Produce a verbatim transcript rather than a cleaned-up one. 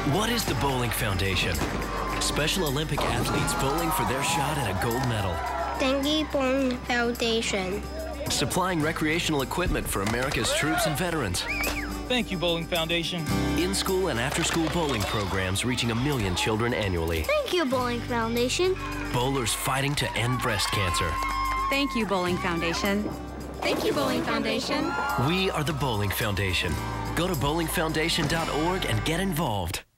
What is the Bowling Foundation? Special Olympic athletes bowling for their shot at a gold medal. Thank you, Bowling Foundation. Supplying recreational equipment for America's troops and veterans. Thank you, Bowling Foundation. In-school and after-school bowling programs reaching a million children annually. Thank you, Bowling Foundation. Bowlers fighting to end breast cancer. Thank you, Bowling Foundation. Thank you, Bowling Foundation. We are the Bowling Foundation. Go to bowling foundation dot org and get involved.